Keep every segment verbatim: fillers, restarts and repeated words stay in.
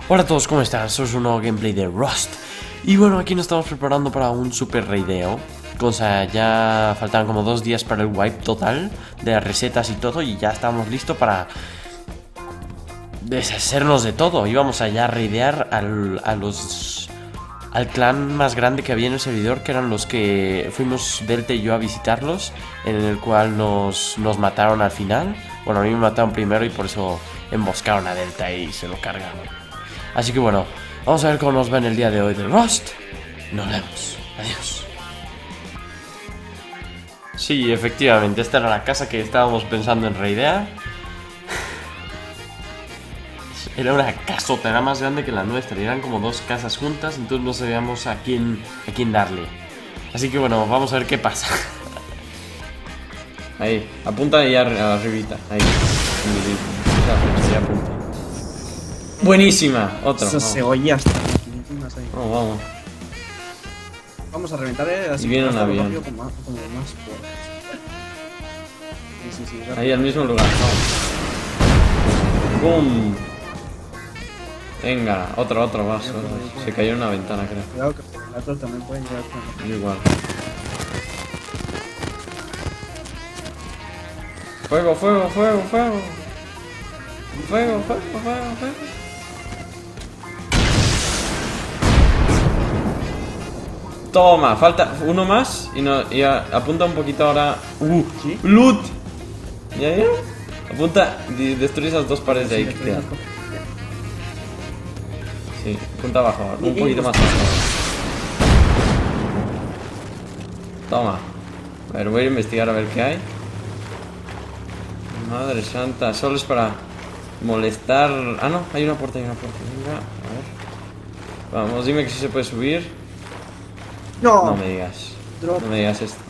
Hola a todos, ¿cómo están? Soy un nuevo gameplay de Rust. Y bueno, aquí nos estamos preparando para un super raideo. O sea, ya faltaban como dos días para el wipe total de las recetas y todo. Y ya estábamos listos para deshacernos de todo. Íbamos allá a raidear al, a los... al clan más grande que había en el servidor, que eran los que fuimos Delta y yo a visitarlos, en el cual nos, nos mataron al final. Bueno, a mí me mataron primero y por eso emboscaron a Delta y se lo cargaron. Así que bueno, vamos a ver cómo nos va en el día de hoy de Rust. Nos vemos, adiós. Sí, efectivamente, esta era la casa que estábamos pensando en raidear. Era una casota, era más grande que la nuestra. Eran como dos casas juntas, entonces no sabíamos a quién, a quién darle. Así que bueno, vamos a ver qué pasa. Ahí, apunta ahí arribita. Ahí. Ahí apunta. Buenísima, otra. Esas cebollas. Vamos, vamos. Vamos a reventar, eh. Así y viene un avión. Como, como más sí, sí, sí, ahí al mismo lugar. Vamos. ¡Bum! Venga, otro, otro más. Otro. Se cayó en una ventana, creo. Cuidado que los gatos también pueden llegar con... Igual. Fuego, fuego, fuego, fuego. Fuego, fuego, fuego, fuego. Toma, falta uno más y, no, y a, apunta un poquito ahora. Uh, ¿Sí? ¡Loot! ¿Ya, ya? Apunta, de, destruye esas dos paredes de ahí que quedan. Sí, apunta abajo, un poquito más abajo. Toma. A ver, voy a investigar a ver qué hay. Madre santa, solo es para molestar. Ah, no, hay una puerta, hay una puerta. Venga, a ver. Vamos, dime que sí se puede subir. No, no me digas. Drop. No me digas esto.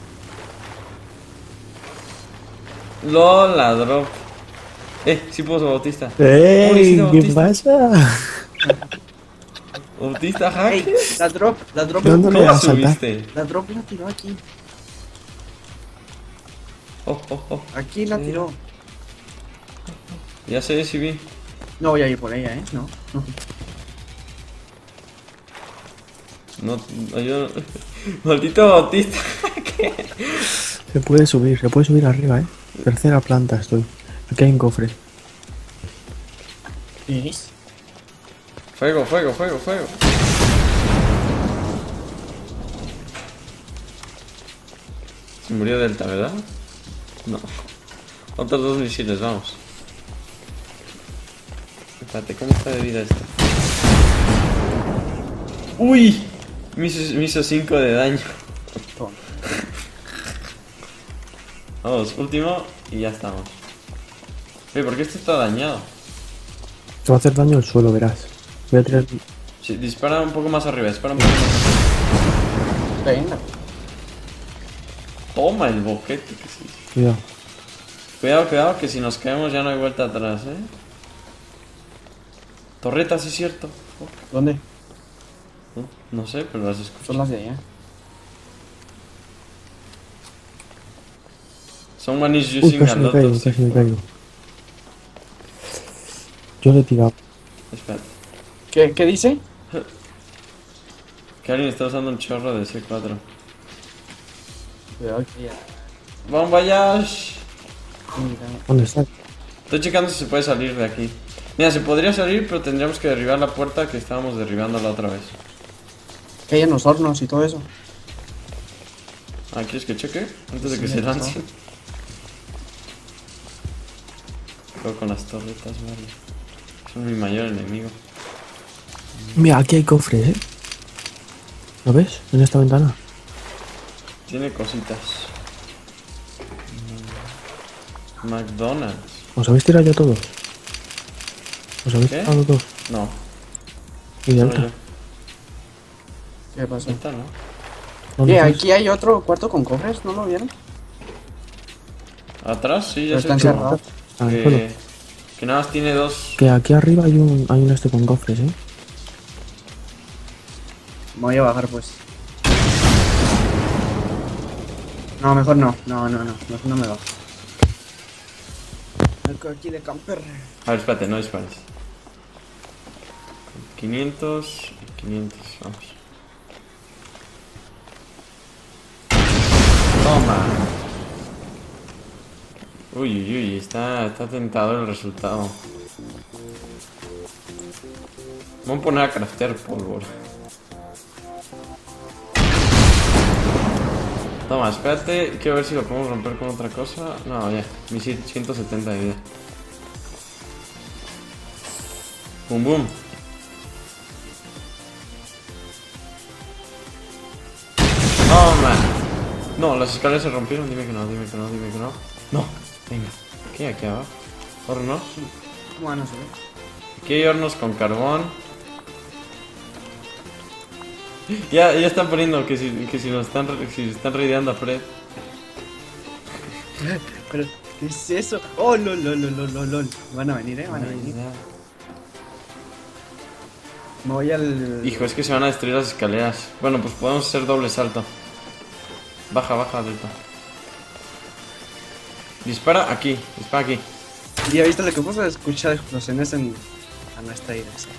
LOL, la drop. Eh, sí puedo ser Bautista. ¡Ey! ¿Qué Bautista? pasa? Bautista, hack. Hey, la drop, la drop. ¿Dónde ¿Cómo lo vas a subiste? La drop la tiró aquí. Oh, oh, oh. Aquí la Sí. tiró. Ya sé, sí vi. No voy a ir por ella, eh. No. no. No, no yo. Maldito Bautista. ¿Qué? Se puede subir, se puede subir arriba, eh. Tercera planta estoy. Aquí hay un cofre. ¿Sí? Fuego, fuego, fuego, fuego. Se murió Delta, ¿verdad? No. Otros dos misiles, vamos. Espérate, ¿cómo está de vida esto? ¡Uy! Me hizo, me hizo cinco de daño. Vamos, último y ya estamos. Oye, ¿por qué esto está dañado? Te va a hacer daño el suelo, verás. Voy a tirar... Sí, dispara un poco más arriba, dispara un poco más arriba. Venga. Toma el boquete que sí. Cuidado. Cuidado, cuidado, que si nos caemos ya no hay vuelta atrás, eh. Torreta, sí es cierto. ¿Dónde? No, no sé, pero las escucho. Son las de allá. Someone is Uy, using a casi me lot caigo, of casi me C caigo. Yo le he tirado. Espera. ¿Qué, qué dice? Que alguien está usando un chorro de C cuatro. Cuidado que ya. ¡Bon voyage! ¿Dónde está? Estoy checando si se puede salir de aquí. Mira, se podría salir, pero tendríamos que derribar la puerta que estábamos derribando la otra vez. Que hay en los hornos y todo eso. Ah, ¿quieres que cheque? Antes de Sí, que se no. lancen. Juego con las torretas, vale. Son mi mayor enemigo. Mira, aquí hay cofres, eh. ¿Lo ves? En esta ventana. Tiene cositas. Mm. McDonald's. ¿Os habéis tirado ya todos? ¿Os habéis ¿Qué? tirado todos? No, ¿Y de solo alta? yo. ¿Qué pasó? Esta, ¿no? ¿Dónde ¿Qué? estás? ¿Aquí hay otro cuarto con cofres? ¿No lo vieron? Atrás, sí, ya Pero sé están que, cerrados. Ah, bueno. que, que nada más tiene dos. Que aquí arriba hay un, hay un este con cofres, eh. Me voy a bajar pues. No, mejor no. No, no, no. Mejor no me bajo. Aquí de camper. A ver, espérate, no dispares. quinientos y quinientos, vamos. Toma. Uy, uy, uy, está, está tentador el resultado. Vamos a poner a craftear pólvora. Toma, espérate, quiero ver si lo podemos romper con otra cosa. No, ya, mis ciento setenta de vida. Boom, boom. Toma. No, las escaleras se rompieron, dime que no, dime que no, dime que no. No, venga. ¿Qué hay aquí abajo? Hornos. ¿Cómo van a subir? Aquí hay hornos con carbón. Ya, ya están poniendo que si, que si nos están, si están raideando a Fred. Pero, ¿qué es eso? Oh, lol, lol, lol, lol, lol, lol. Van a venir, eh, van a venir. Me voy al... Hijo, es que se van a destruir las escaleras. Bueno, pues podemos hacer doble salto. Baja, baja, Delta. Dispara aquí, dispara aquí. ¿Ya viste lo que puso? Escuchar explosiones en... a nuestra dirección.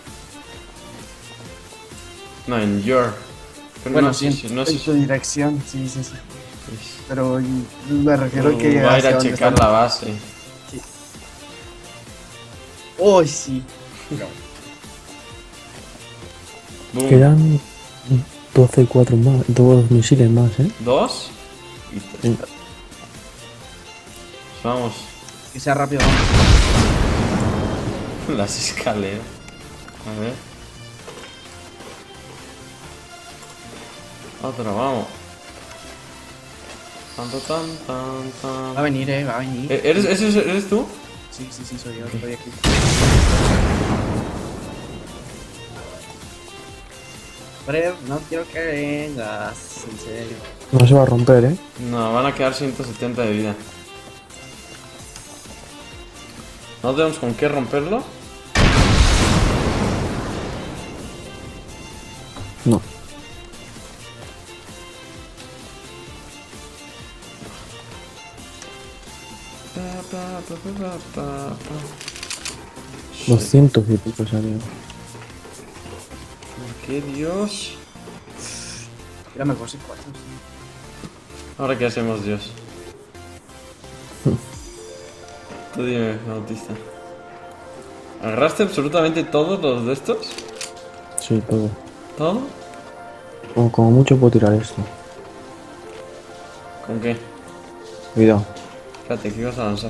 No, en your. Pero Bueno, no, sí, sí, sí, no en sé tu si- dirección, sí, sí, sí. sí. Pero me refiero Uh, que... va a ir hacia a donde checar están- la base. ¡Oh, sí! Boom. Quedan doce, cuatro más, dos misiles más, ¿eh? Dos. Y tres. Sí. Vamos. Que sea rápido, vamos. Las escaleras. A ver. Otra, vamos. Tan, tan, tan, tan. Va a venir, eh, va a venir. Eh, ¿Eres, ese es- ¿Eres tú? Sí, sí, sí, soy yo, estoy aquí. Fred, no quiero que vengas, en serio. No se va a romper, ¿eh? No, van a quedar ciento setenta de vida. ¿No tenemos con qué romperlo? No. Pa, pa, pa, pa, pa, pa. doscientos y pico salió. ¡Qué Dios! Era mejor si cuatro, sí. Ahora qué hacemos, Dios. Tú dime, Bautista. ¿Agarraste absolutamente todos los de estos? Sí, todo. ¿Todo? Como, como mucho puedo tirar esto. ¿Con qué? Cuidado. Espérate, que ibas a lanzar.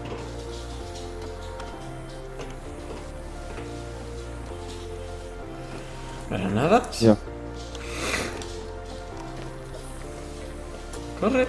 ¿Granadas? Ya. Corre.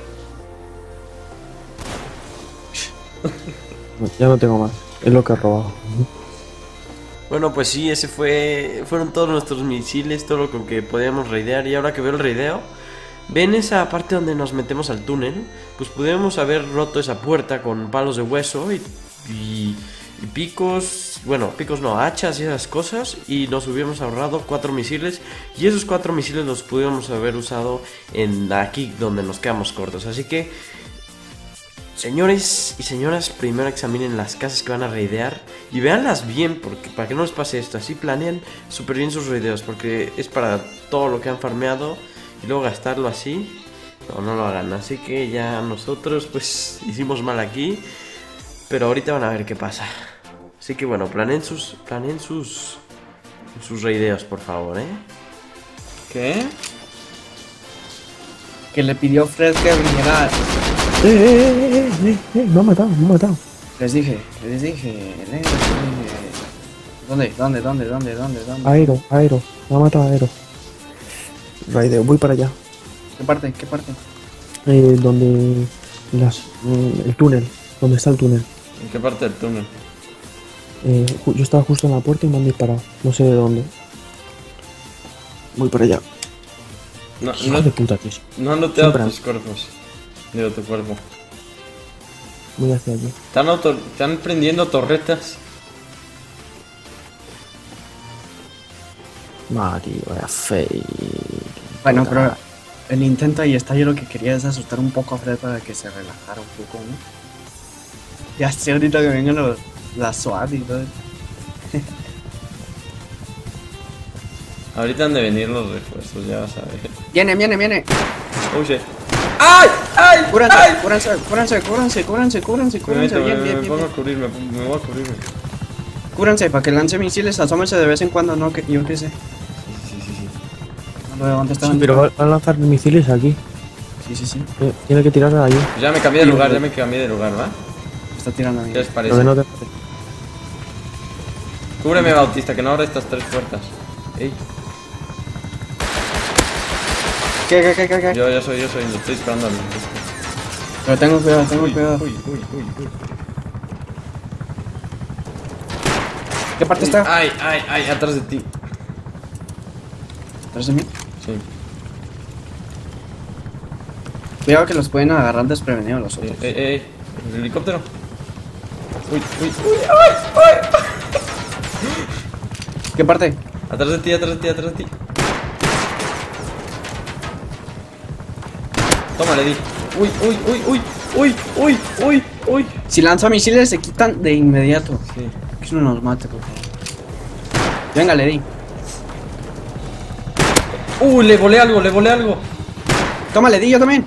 Ya no tengo más. Es lo que he robado. Bueno, pues sí, ese fue fueron todos nuestros misiles, todo lo con que podíamos raidear. Y ahora que veo el raideo, ven esa parte donde nos metemos al túnel. Pues pudimos haber roto esa puerta con palos de hueso y, y, y picos, bueno, picos no, hachas y esas cosas. Y nos hubiéramos ahorrado cuatro misiles. Y esos cuatro misiles los pudiéramos haber usado en aquí donde nos quedamos cortos. Así que, señores y señoras, primero examinen las casas que van a raidear y véanlas bien, porque para que no les pase esto, así planean súper bien sus raideos, porque es para todo lo que han farmeado y luego gastarlo así, no, no lo hagan. Así que ya nosotros pues hicimos mal aquí, pero ahorita van a ver qué pasa. Así que bueno, planeen sus, planeen sus, sus raideos, por favor, ¿eh? ¿Qué? Que le pidió Fred que viniera. ¡Eh, eh, eh, eh, eh, eh! Me ha matado, me ha matado. Les dije, les dije, les dije. ¿Dónde? ¿Dónde? ¿Dónde? ¿Dónde? ¿Dónde? ¿Dónde? Aero, Aero. Me ha matado Aero. Raideo, voy para allá. ¿Qué parte? ¿Qué parte? Eh, donde... Las, mm, el túnel. Donde está el túnel. ¿En qué parte del túnel? Eh, ju- yo estaba justo en la puerta y me han disparado. No sé de dónde. Voy para allá. No, Hijo no, de puta, tío. no han looteado Siempre. tus cuerpos. Digo, tu cuerpo. Voy hacia allí. Están, auto- están prendiendo torretas. Va, tío, era fake. Bueno, pero el intento ahí está. Yo lo que quería es asustar un poco a Fred para que se relajara un poco, ¿no? Ya sé ahorita que vengan los, la SWAT y todo. Ahorita han de venir los refuerzos, ya vas a ver. Viene, viene, viene. Oh shit. ¡Ay! ¡Ay! Cúranse, ¡Ay! cúranse, cúranse, cúranse, cúranse, cúranse, Me, cúranse. meto, Bien, me, bien, me bien. pongo a bien. cubrirme, me voy a cubrirme. Cúranse para que lance misiles, asómense de vez en cuando, no, que yo qué sé. Sí, sí, sí, sí. No veo dónde Sí, están. pero va va a lanzar misiles aquí. Sí, sí, sí. Eh, Tiene que tirar de allí. Ya me cambié de lugar, ya me cambié de lugar, ¿va? Está tirando a mí. ¿Qué les Lo parece? que no te... Cúbreme, Bautista, que no abra estas tres puertas. Ey, ¿Qué, qué, qué, qué, qué? yo, yo soy, yo soy, le estoy disparando al. Pero tengo cuidado, tengo Uy, cuidado. uy, uy, uy, uy. ¿Qué parte está? Ay, ay, ay, atrás de ti. ¿Atrás de mí? Sí, Cuidado que los pueden agarrar desprevenidos los sí. otros. Ey, ey, ey. El helicóptero. Uy, uy, uy, ay, ay. ¿Qué parte? Atrás de ti, atrás de ti, atrás de ti. Toma, le di. Uy, uy, uy, uy, uy, uy, uy, uy. Si lanza misiles se quitan de inmediato. Sí. Que no nos mate, por favor. Venga, le di. Uh, le volé algo, le volé algo. Toma, le di yo también.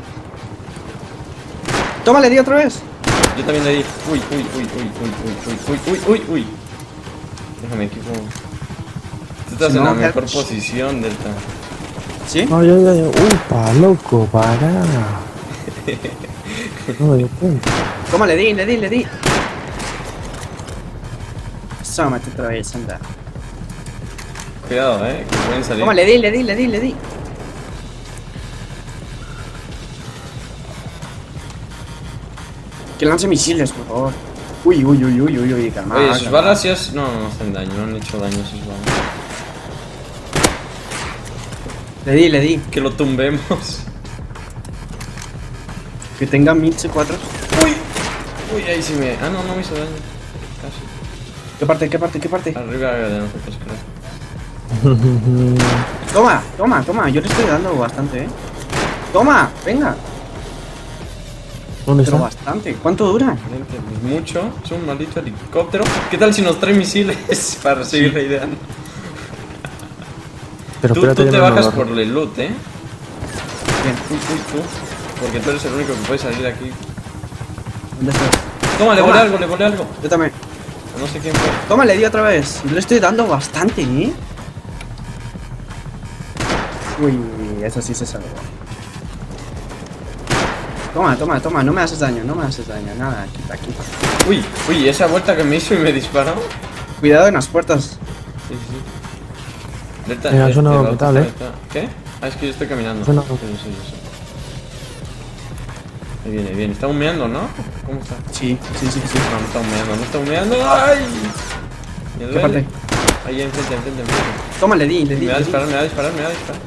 Toma, le di otra vez. Yo también le di. Uy, uy, uy, uy, uy, uy, uy, uy, uy, uy. Déjame equipo. Tú estás Si en no, la mejor Hersh. posición, Delta. ¿Sí? Ay, ay, ay. Uy, pa, loco, para. No me dio cuenta. Toma, le di, le di, le di. Sómate otra vez, anda. Cuidado, eh, que pueden salir. Toma, le di, le di, le di, le di. Que lance misiles, por favor. Uy, uy, uy, uy, uy, uy, calma. Oye, sus balas sí es... No, no hacen daño, no han hecho daño sus balas. Le di, le di. Que lo tumbemos. Que tenga mil C cuatro. Uy, uy, ahí sí me... Ah, no, no me hizo daño. Casi. ¿Qué parte, qué parte, qué parte? Arriba de nosotros, creo. Toma, toma, toma. Yo le estoy dando bastante, eh. Toma, venga. ¿Dónde Pero está? bastante. ¿Cuánto dura? Gente, pues mucho. Es un maldito helicóptero. ¿Qué tal si nos trae misiles para seguir raideando? Pero Tú, espérate tú que te no lo bajas agarro. por el loot, ¿eh? Bien. Uy, uy, tú. Porque tú eres el único que puede salir de aquí. ¿Dónde estás? Toma, le Toma. volé algo, le volé algo. Yo también. No sé quién fue. Toma, le di otra vez. Yo le estoy dando bastante, ¿eh? Uy, eso sí se salvó. Toma, toma, toma. No me haces daño, no me haces daño. Nada, quita, quita. Uy, uy, esa vuelta que me hizo y me disparó. Cuidado en las puertas. Sí, sí, sí. Delta, Mira, ha este, sonado la otra metal, ¿eh? está- ¿Qué? Ah, es que yo estoy caminando. Suena- Sí, yo sé, yo sé. Ahí viene, viene. Está humeando, ¿no? ¿Cómo está? Sí, sí, sí, sí. No, no está humeando, no está humeando. ¡Ay! Me ¿Qué duele. parte? Ahí enfrente, enfrente, enfrente. Toma, le di, le di. Me va a le di. disparar, me va a disparar, me va a disparar.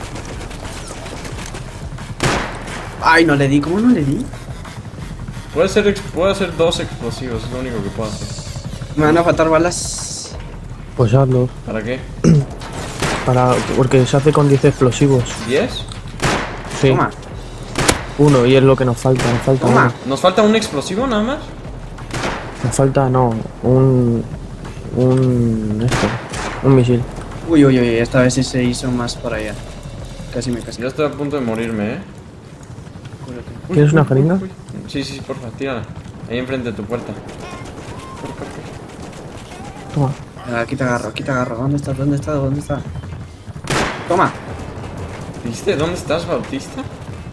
Ay, no le di. ¿Cómo no le di? Puedo hacer, ex- puedo hacer dos explosivos, es lo único que puedo hacer. Me van a faltar balas. Pues hazlo. ¿Para qué? Para... Porque se hace con diez explosivos. ¿diez? Sí. Toma, Uno, y es lo que nos falta. Nos falta toma. uno. ¿Nos falta un explosivo nada más? Nos falta, no, un... Un... Esto. Un misil. Uy, uy, uy. Esta vez sí se hizo más para allá. Casi me casé. Ya estoy a punto de morirme, ¿eh? Uy, ¿Quieres una uy, jeringa? uy, uy. Sí, sí, sí, porfa, tírala. Ahí enfrente de tu puerta. Corre, corre, corre. Toma. Aquí te agarro, aquí te agarro. ¿Dónde está? ¿Dónde está? ¿Dónde está? Toma. ¿Viste? ¿Dónde estás, Bautista?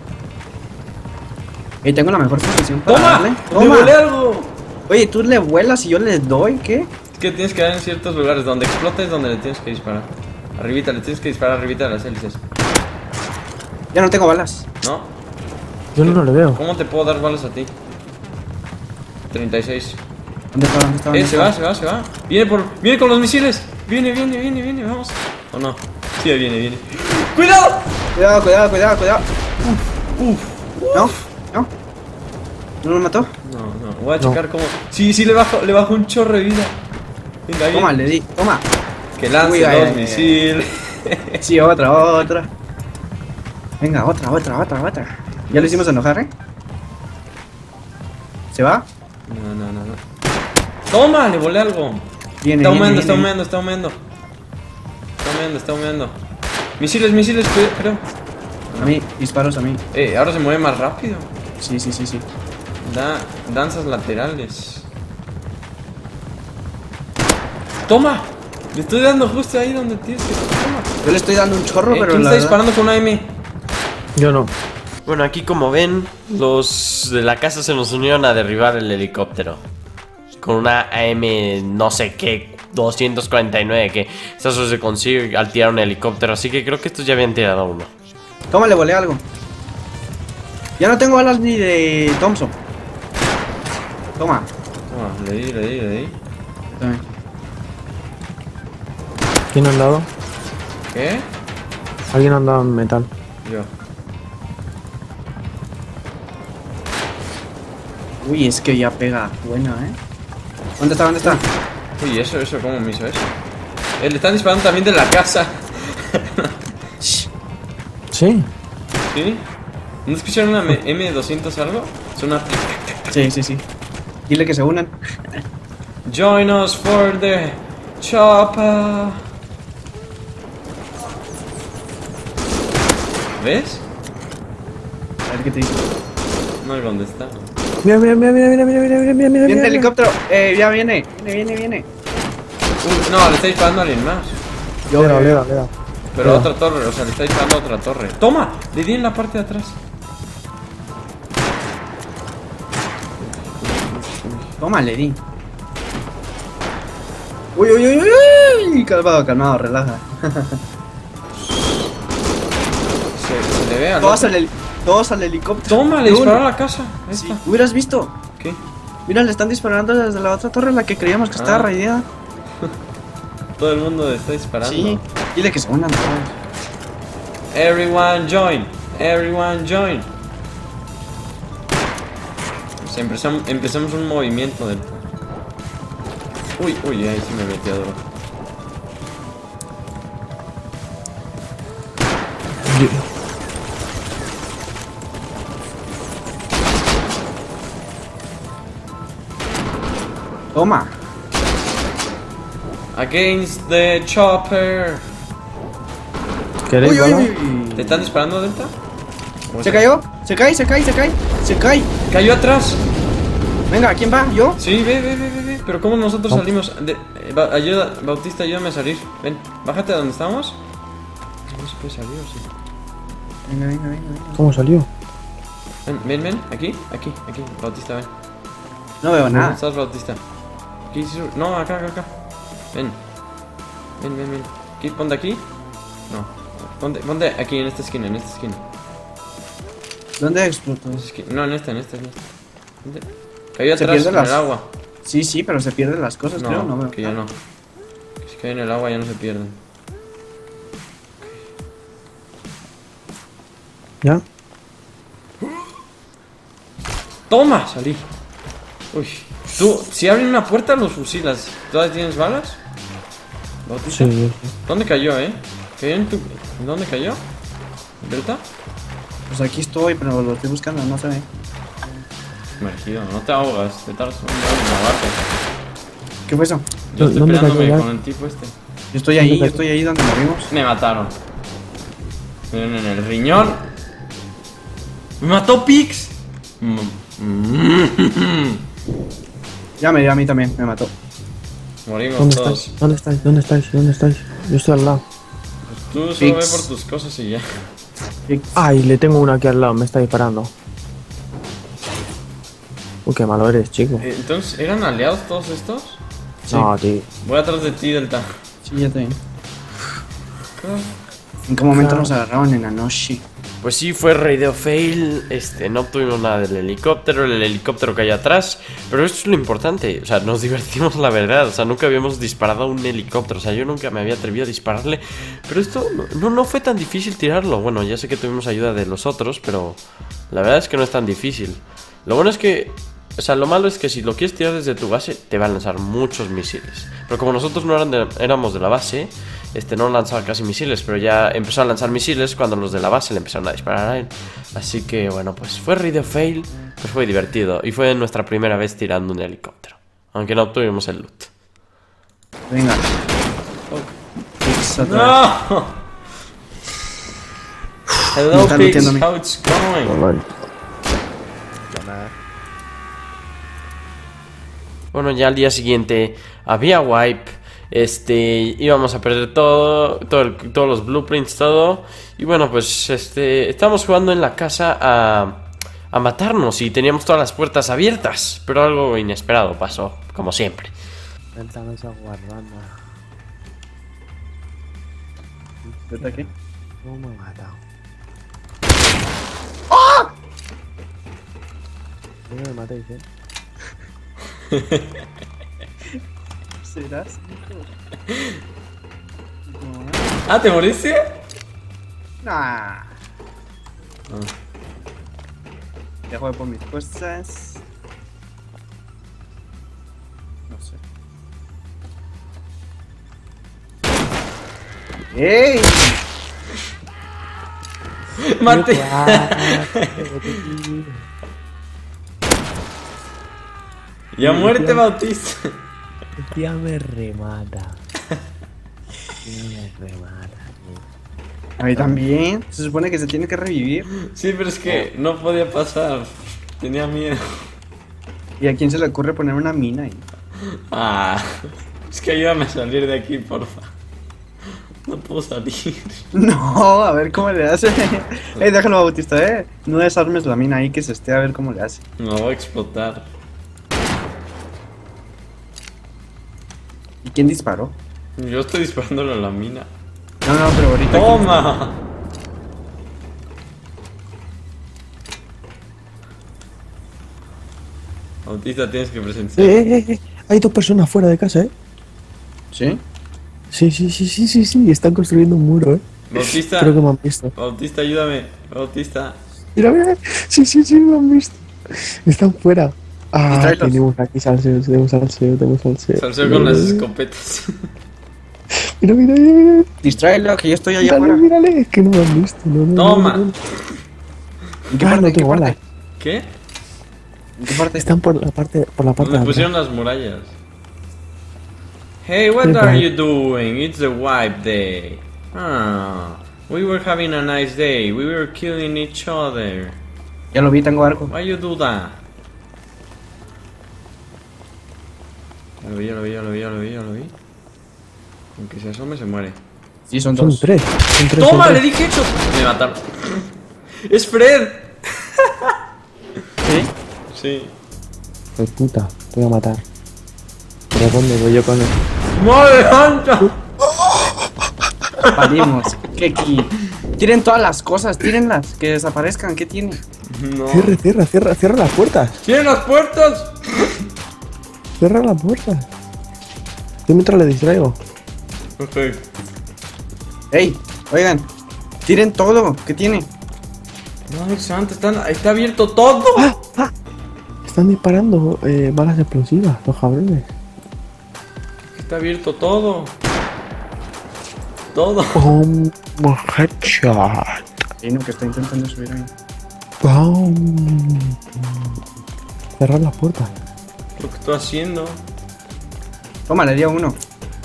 Y tengo la mejor posición para ¡Toma! darle. ¡Le volé algo! Oye, tú le vuelas y yo le doy, ¿qué? Es que tienes que dar en ciertos lugares. Donde explote es donde le tienes que disparar. Arribita, le tienes que disparar arribita de las hélices. Ya no tengo balas. ¿No? Yo no le veo. ¿Cómo te puedo dar balas a ti? treinta y seis. ¿Dónde está? ¿Dónde está? ¿Dónde Eh, se está? va, se va, se va. Viene por. Viene con los misiles. Viene, viene, viene, viene, vamos. ¿O no? Sí, ahí viene, viene. ¡Cuidado! Cuidado, cuidado, cuidado, cuidado. Uf. ¿No? ¿No? ¿No lo mató? No, no, voy a checar cómo. Sí, sí, le bajo, le bajo un chorro de vida. Venga, ahí. Toma, le di. Toma. Que lance Uy, ay, dos ay, ay. misiles. Sí, otra, otra. Venga, otra, otra, otra, otra. Ya lo hicimos enojar, ¿eh? ¿Se va? No, no, no, no. Toma, le volé algo. Viene, Está viene, humeando, está viene. humeando, está humeando. Está humeando, está humeando. Misiles, misiles, creo. A mí, disparos a mí. Eh, ahora se mueve más rápido. Sí, sí, sí, sí. Da danzas laterales. ¡Toma! Le estoy dando justo ahí donde tienes que... Toma. Yo le estoy dando un chorro, Eh, pero ¿Quién la está verdad- disparando con una M? Yo no. Bueno, aquí como ven, los de la casa se nos unieron a derribar el helicóptero. Con una A M no sé qué, doscientos cuarenta y nueve, que eso se consigue al tirar un helicóptero. Así que creo que estos ya habían tirado uno. Toma, le volé algo. Ya no tengo alas ni de Thompson. Toma. Toma, le di, le di, le di. Tome. ¿Quién ha andado? ¿Qué? Alguien ha andado en metal. Yo. Uy, es que ya pega. Buena, ¿eh? ¿Dónde está? ¿Dónde está? Uy, eso, eso, ¿cómo me hizo eso? Eh, le están disparando también de la casa. Sí. ¿Sí? ¿No escucharon una M doscientos algo? Es una... Sí, sí, sí. Dile que se unan. Join us for the chopper. ¿Ves? A ver qué te dice. No hay dónde está. Mira, mira, mira, mira, mira, mira, mira, mira, mira, mira. Viene el helicóptero. Eh, ya viene. Viene, viene, viene. Uh, no, le está disparando a alguien más. Yo, Le da, eh, le da, le da. Pero Mira. otra torre, o sea, le está disparando a otra torre. ¡Toma! Le di en la parte de atrás. Toma, le di. Uy, uy, uy, uy, uy. Calmado, calmado, relaja. Se, se le ve al Todos otro. al, heli- todos al helicóptero. ¡Toma! Le Uno. disparó a la casa. Ahí Sí, está. hubieras visto. ¿Qué? Mira, le están disparando desde la otra torre, la que creíamos que estaba Ah. raideada. Todo el mundo le está disparando. Sí. Dile que se unan todos. Everyone join. Everyone join. Pues empezamos, empezamos un movimiento del... Uy, uy, ahí sí me metí a duro. Toma. Against the chopper. ¿Queréis Uy, uy, bala? uy. ¿Te están disparando, Delta? ¿O ¿Se cayó? Se cae, se cae, se cae. Se cae. ¡Cayó atrás! Venga, ¿quién va? ¿Yo? Sí, ve, ve, ve, ve, ve. Pero ¿cómo nosotros No. salimos? De, eh, ba- ayuda, Bautista, ayúdame a salir. Ven, bájate de donde estamos. No se puede salir, ¿o sí? Venga, venga, venga, venga. ¿Cómo salió? Ven, ven, ven. Aquí, aquí, aquí. Bautista, ven. No veo ¿Dónde nada. estás, Bautista? Aquí, sí, no, acá, acá, acá. Ven. Ven, ven, ven. Aquí, ponte aquí. No. Ponte, ponte aquí, en esta esquina, en esta esquina. ¿Dónde explotó? En esta esquina. No, en esta, en esta, en esta. Ponte. Cayó Se atrás en pierden el las- agua. Sí, sí, pero se pierden las cosas, No, creo. No veo. que ya no. Si cae en el agua ya no se pierden. ¿Ya? ¡Toma! Salí. Uy. Tú, si abren una puerta, los fusilas. ¿Todavía tienes balas? ¿Bautista? Sí, sí. ¿Dónde cayó, eh? ¿Cayó en tu... ¿Dónde cayó? ¿Delta? Pues aquí estoy, pero lo estoy buscando, no se ve. Sumergido, no te ahogas, te tardas un rato en ahogarte. ¿Qué fue eso? Yo estoy ¿Dónde peleándome cayó ya? con el tipo este. Yo estoy ahí, yo estoy ahí donde morimos. Me mataron. Me dieron en el riñón. ¡Me mató Pix! Mm. Ya me dio a mí también, me mató. Morimos ¿Dónde todos. estáis? ¿Dónde estáis? ¿Dónde estáis? ¿Dónde estáis? Yo estoy al lado. Tú solo ve Pix. por tus cosas y ya. Ay, le tengo uno aquí al lado, me está disparando. Uy, qué malo eres, chico. Eh, Entonces, ¿eran aliados todos estos? Sí. No, tío. Voy atrás de ti, Delta. Sí, ya te vi. ¿En qué momento nos agarraron en la noche? Pues sí, fue radio fail, este, no obtuvimos nada del helicóptero, el helicóptero cayó atrás, pero esto es lo importante, o sea, nos divertimos la verdad, o sea, nunca habíamos disparado a un helicóptero, o sea, yo nunca me había atrevido a dispararle, pero esto no, no fue tan difícil tirarlo, bueno, ya sé que tuvimos ayuda de los otros, pero la verdad es que no es tan difícil. Lo bueno es que, o sea, lo malo es que si lo quieres tirar desde tu base, te va a lanzar muchos misiles, pero como nosotros no eran de, éramos de la base, este no lanzaba casi misiles, pero ya empezó a lanzar misiles cuando los de la base le empezaron a disparar a él. Así que bueno, pues fue radio fail, pues fue divertido. Y fue nuestra primera vez tirando un helicóptero, aunque no obtuvimos el loot. Venga. Oh, Pix. pasa otra vez. ¡No! Hello, Está pigs. luteando a mí. How it's going? Vale. Bueno, ya al día siguiente había wipe. Este, íbamos a perder todo, todo el- todos los blueprints, todo. Y bueno, pues este, estábamos jugando en la casa a, a matarnos y teníamos todas las puertas abiertas. Pero algo inesperado pasó, como siempre. Cuéntame esa guardanda. ¿Vete aquí? ¿Cómo me ha matado? No me matéis, eh. ¿Serás? Ah, ¿te moriste? Nah. Ya juego por mis cosas. No sé. ¡Ey! Mate. Ya muerte, Bautista. Tía me remata. Tía me remata, tío. A mí también. Se supone que se tiene que revivir. Sí, pero es que no podía pasar. Tenía miedo. ¿Y a quién se le ocurre poner una mina ahí? Ah, es que ayúdame a salir de aquí, porfa. No puedo salir. No, a ver cómo le hace. Ey, déjalo, Bautista, eh. No desarmes la mina ahí que se esté a ver cómo le hace. Me voy a explotar. ¿Y quién disparó? Yo estoy disparándole a la mina. No, no, pero ahorita. ¡Toma! Bautista, tienes que presenciar. Eh, eh, eh, eh. Hay dos personas fuera de casa, eh. ¿Sí? Sí, sí, sí, sí, sí, sí. Están construyendo un muro, eh. Bautista, Creo que me han visto. Bautista, ayúdame. Bautista. Mira, mira. Sí, sí, sí, me han visto. Están fuera. Ah, Distráelos. tenemos aquí salseo, tenemos salseo, tenemos salseo. Salseo con las escopetas. Mira, mira, mira, mira. Distráelo, que yo estoy allá Mírale, afuera. mírale. Es que no me han visto. No, no, Toma. no, no, no. ¿En qué Ah, parte? no ¿En qué tengo parte? balas. ¿Qué? ¿En qué parte? Están por la parte, por la parte de Me atrás. pusieron las murallas. Hey, what Sí, are pa. you doing? It's the wipe day. Ah, we were having a nice day. We were killing each other. Ya lo vi, tengo arco. Why you do that? Ya lo vi, ya lo vi, ya lo vi, ya lo vi, ya lo vi. Aunque se asome se muere. Sí, son Son dos. tres. Son tres. ¡Toma! son ¡Le tres. dije hecho! Me mataron. ¡Es Fred! ¿Sí? Sí. Pues puta, te voy a matar. ¿Pero dónde voy yo con él? ¡Madre santa! Parimos. ¿Qué aquí? Tiren todas las cosas, tírenlas, que desaparezcan. ¿Qué tiene? No. Cierra, cierra, cierra, cierra las puertas. ¡Cierren las puertas! Cierra las puertas. Yo mientras le distraigo. Ok. Ey, oigan, tiren todo. ¿Qué tiene? Madre santa, están- está abierto todo. Están disparando eh, balas explosivas, los cabrones. Está abierto todo. Todo. ¡Pum! Headshot. Hay uno que está intentando subir ahí. ¡Pum! Cerrar las puertas. Lo que estoy haciendo. Toma, le di a uno.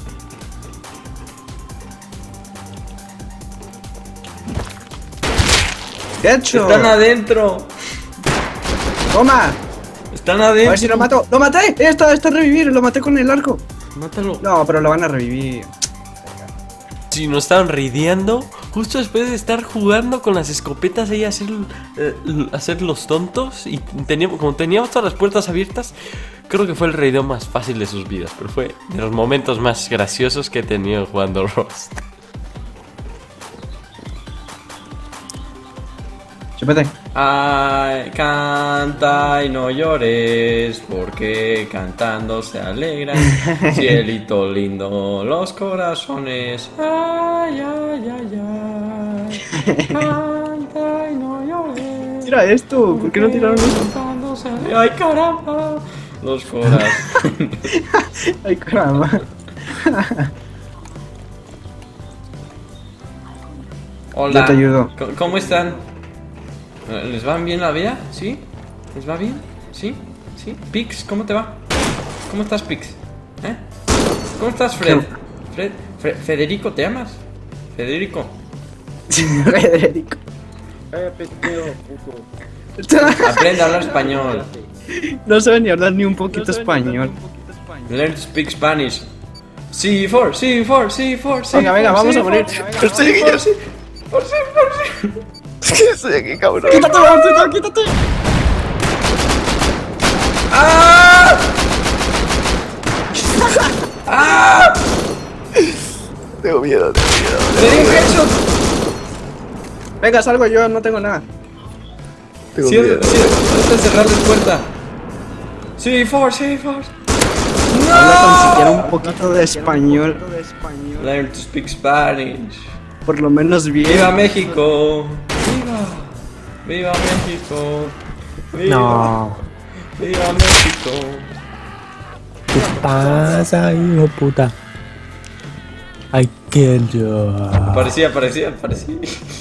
¡Hecho! Están adentro. ¡Toma! Están A adentro. ver si lo mato. ¡Lo maté! ¡Eh, Está, está a revivir! ¡Lo maté con el arco! Mátalo. No, pero lo van a revivir. Si nos estaban rideando, justo después de estar jugando con las escopetas y hacer, eh, hacer los tontos, y teníamos, como teníamos todas las puertas abiertas, creo que fue el raideo más fácil de sus vidas, pero fue de los momentos más graciosos que he tenido jugando Rust. Chúpate. Ay, canta y no llores, porque cantando se alegran. Cielito lindo, los corazones. Ay, ay, ay, ay. Canta y no llores. Tira esto. ¿Por qué no tiraron esto? Cantando se alegran. Ay, caramba. Los corazones. Ay, caramba. Hola. Ya te ayudo. ¿Cómo- ¿Cómo están? ¿Les va bien la vida? ¿Sí? ¿Les va bien? ¿Sí? ¿Sí? Pix, ¿cómo te va? ¿Cómo estás, Pix? ¿Eh? ¿Cómo estás, Fred? Fred, Fre- Federico, ¿te llamas? Federico. Federico. Aprende a hablar español. No sabe ni hablar ni un poquito español. Learn to speak Spanish. C cuatro, C cuatro, C cuatro, C cuatro. Venga, venga, vamos a morir. Estoy aquí, Por sí, por sí, por sí. Estoy aquí, cabrón. ¡Quítate, quítate, quítate! ¡Ah! ¡Ah! Tengo miedo, tengo miedo. ¡Le di un headshot! Venga, salgo yo, no tengo nada. Tengo Cierra, miedo. cierra, trata de cerrar la puerta. C cuatro, C cuatro. Habla tan siquiera un poquito de español. Learn to speak Spanish. Por lo menos bien. ¡Viva México! ¡Viva! ¡Viva México! ¡Viva! No. ¡Viva México! ¿Qué pasa, hijo puta? I killed you. Parecía, parecía, parecía.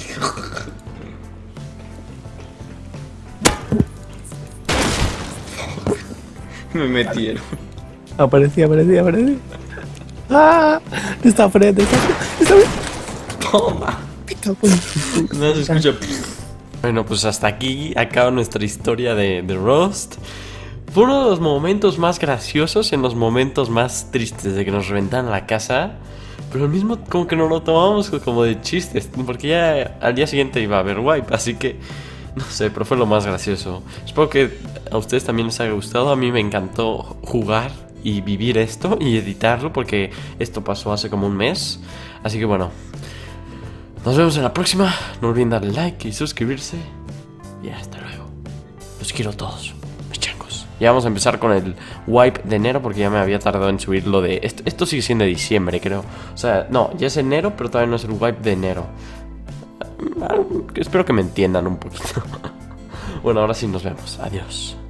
Me metieron. Aparecía, aparecía, aparecía. ¡Ah! Está frente, está frente. Está frente. Toma. No se escucha. Bueno, pues hasta aquí acaba nuestra historia de, de Rust. Fue uno de los momentos más graciosos en los momentos más tristes de que nos reventaran la casa. Pero al mismo como que nos lo tomamos como de chistes, porque ya al día siguiente iba a haber wipe, así que no sé, pero fue lo más gracioso. Espero que a ustedes también les haya gustado. A mí me encantó jugar y vivir esto y editarlo, porque esto pasó hace como un mes. Así que bueno, nos vemos en la próxima. No olviden darle like y suscribirse. Y hasta luego. Los quiero a todos, mis changos. Ya vamos a empezar con el wipe de enero, porque ya me había tardado en subir lo de... Esto, esto sigue siendo de diciembre, creo. O sea, no, ya es enero, pero todavía no es el wipe de enero. Espero que me entiendan un poquito. Bueno, ahora sí nos vemos. Adiós.